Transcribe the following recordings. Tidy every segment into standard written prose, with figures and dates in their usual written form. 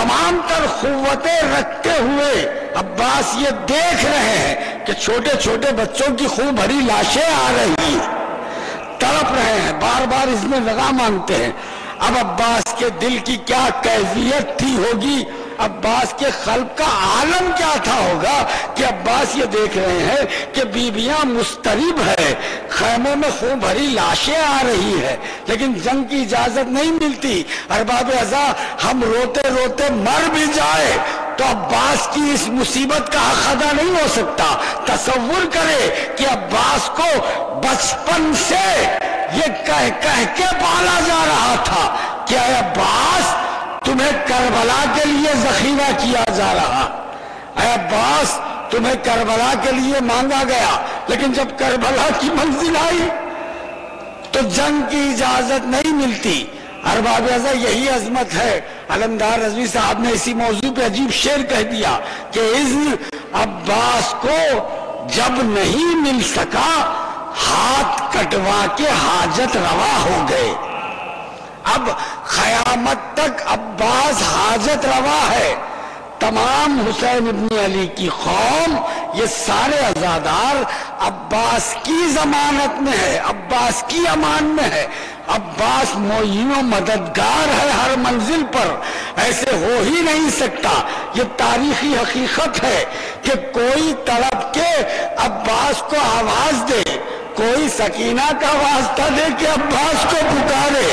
تمام تر قوتیں رکھتے ہوئے عباس یہ دیکھ رہے ہیں کہ چھوٹے چھوٹے بچوں کی خون بھری لاشیں آ رہی ہیں، تڑپ رہے ہیں، بار بار اس میں لگا مانگتے ہیں۔ اب عباس کے دل کی کیا کیفیت تھی ہوگی، عباس کے قلب کا عالم کیا تھا ہوگا کہ عباس یہ دیکھ رہے ہیں کہ بیویاں مضطرب ہے، خیموں میں خون بھری لاشیں آ رہی ہے، لیکن جنگ کی اجازت نہیں ملتی۔ ارباب ازا ہم روتے روتے مر بھی جائے تو عباس کی اس مصیبت کا حق ادا نہیں ہو سکتا۔ تصور کرے کہ عباس کو بچپن سے یہ کہہ کے پالا جا رہا تھا کہ اے عباس تمہیں کربلا کے لیے ذخیرہ کیا جا رہا، اے عباس تمہیں کربلا کے لیے مانگا گیا، لیکن جب کربلا کی منزل آئی تو جنگ کی اجازت نہیں ملتی۔ ارباب ازا یہی عظمت ہے۔ علمدار رضوی صاحب نے اسی موضوع پہ عجیب شعر کہہ دیا کہ اذن عباس کو جب نہیں مل سکا ہاتھ کٹوا کے حاجت روا ہو گئے۔ اب قیامت تک عباس حاجت روا ہے۔ تمام حسین ابن علی کی قوم، یہ سارے عزادار عباس کی ضمانت میں ہے، عباس کی امان میں ہے۔ عباس معین و مددگار ہے ہر منزل پر، ایسے ہو ہی نہیں سکتا۔ یہ تاریخی حقیقت ہے کہ کوئی تڑپ کے عباس کو آواز دے، کوئی سکینہ کا واسطہ دے کہ عباس کو پکارے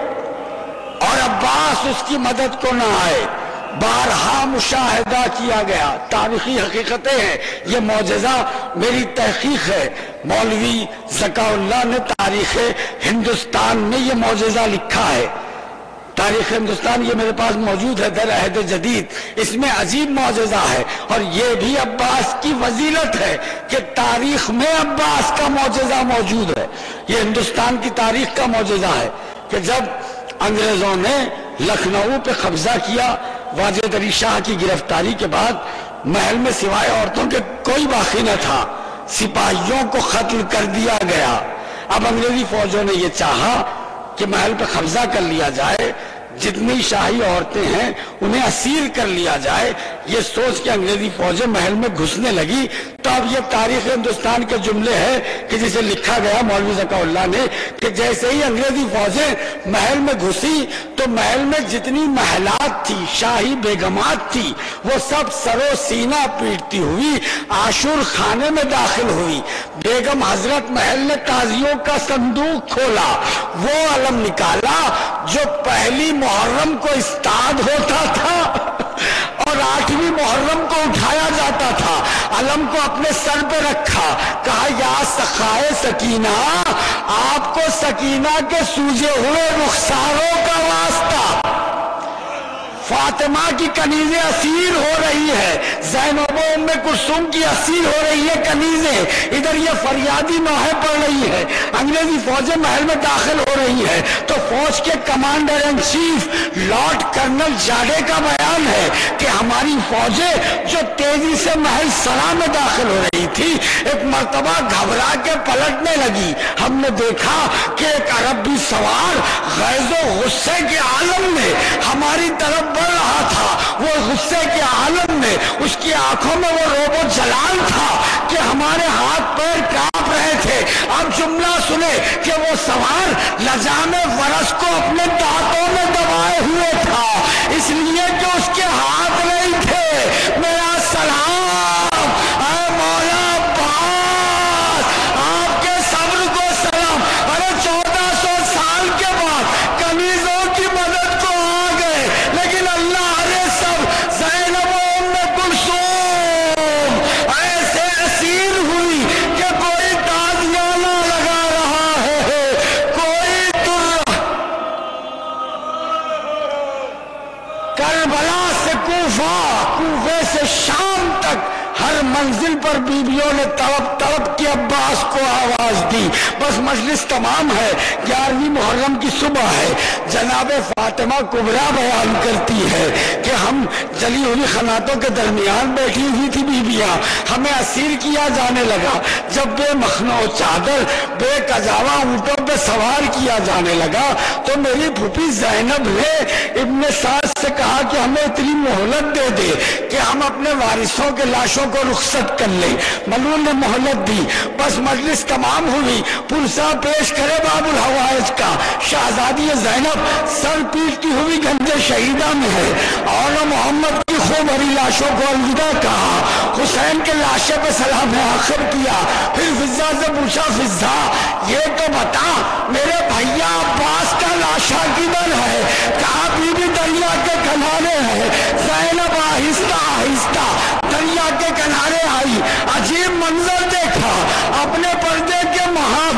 اور عباس اس کی مدد کو نہ آئے۔ بارہا مشاہدہ کیا گیا، تاریخی حقیقتیں ہیں، یہ معجزہ میری تحقیق ہے۔ مولوی ذکا اللہ نے تاریخ ہندوستان میں یہ معجزہ لکھا ہے۔ تاریخ ہندوستان یہ میرے پاس موجود ہے در عہد جدید، اس میں عجیب معجزہ ہے، اور یہ بھی عباس کی فضیلت ہے کہ تاریخ میں عباس کا معجزہ موجود ہے۔ یہ ہندوستان کی تاریخ کا معجزہ ہے کہ جب انگریزوں نے لکھنؤ پہ قبضہ کیا، واجد علی شاہ کی گرفتاری کے بعد محل میں سوائے عورتوں کے کوئی باقی نہ تھا، سپاہیوں کو قتل کر دیا گیا۔ اب انگریزی فوجوں نے یہ چاہا کہ محل پہ قبضہ کر لیا جائے، جتنی شاہی عورتیں ہیں انہیں اسیر کر لیا جائے۔ یہ سوچ کے انگریزی فوجیں محل میں گھسنے لگی تو اب یہ تاریخ ہندوستان کے جملے ہیں کہ جسے لکھا گیا مولوی ذکا اللہ نے کہ جیسے ہی انگریزی فوجیں محل میں گھسی تو محل میں جتنی محلات تھی، شاہی بیگمات تھی، وہ سب سرو سینہ پیٹتی ہوئی عاشور خانے میں داخل ہوئی۔ بیگم حضرت محل نے تازیوں کا صندوق کھولا، وہ علم نکالا جو پہلی محرم کو استاد ہوتا تھا اور 8ویں محرم کو اٹھایا جاتا تھا، علم کو اپنے سر پہ رکھا، کہا یا سخائے سکینہ، آپ کو سکینہ کے سوجے ہوئے رخساروں کا واسطہ۔ فاطمہ کی کنیزیں اسیر ہو رہی ہے، زینب و ام کلثوم کی اسیر ہو رہی ہے کنیزیں، ادھر یہ فریادی نوحیں پڑ رہی ہے، انگریزی فوجیں محل میں داخل ہو رہی ہے تو فوج کے commander in chief lord colonel جاڈے کا بیان ہے کہ ہماری فوجیں جو تیزی سے محل سرا میں داخل ہو رہی تھی ایک مرتبہ گھبرا کے پلٹنے لگی، ہم نے دیکھا کہ ایک عربی سوار غیظ و غصے کے عالم میں ہماری طرف بڑھ رہا تھا، وہ غصے کے عالم میں اس کی آنکھوں میں وہ روب و جلال تھا کہ ہمارے ہاتھ پیر کانپ رہے تھے۔ اب جملہ سنے کہ وہ سوار لجام ورس کو اپنے دانتوں میں دبائے ہوئے تھا، اس لیے کہ اس کے ہاتھ نہیں تھے۔ میرا سلام اے مولا عباس، آپ کے صبر کو سلام۔ ارے 1400 سال کے بعد کنیزوں کی مدد کو آ گئے، لیکن اللہ نے سب زینب و ام کلثوم ایسے اسیر ہوئی کہ کوئی تازیانہ لگا رہا ہے، کوئی کربلا سے کوفہ، کوفے سے شام تک ہر منزل پر بیویوں نے تڑپ تڑپ کے عباس کو آواز دی۔ بس مجلس تمام ہے، 11ویں محرم کی صبح ہے، جناب فاطمہ کبریٰ بیان کرتی ہے کہ ہم جلی ہوئی خناتوں کے درمیان بیٹھی ہوئی تھی بیویاں، ہمیں اسیر کیا جانے لگا۔ جب بے مخنو چادر بے کجاوا اونٹوں پہ سوار کیا جانے لگا تو میری پھوپھی زینب نے ابن سعد سے سے کہا کہ ہمیں اتنی مہلت دے دے کہ ہم اپنے وارثوں کے لاشوں کو رخصت کر لیں. ملعون نے مہلت دی. بس مجلس تمام ہوئی. پرسا پیش کرے باب الحوائج کا. شہزادی زینب سر پیٹتی ہوئی گنجے شہیدہ میں ہے اور محمد کی خون بھری لاشوں کو الوداع کہا. حسین کے لاشے پہ سلام آخر کیا. پھر فضا سے پوچھا فضا یہ تو بتا میرے بھیا عباس کا لاشا کدھر ہے؟ کہا بی بی دریا کے کنارے ہے. زینب آہستہ آہستہ دریا کے کنارے آئی. عجیب منظر دیکھا. اپنے پردے کے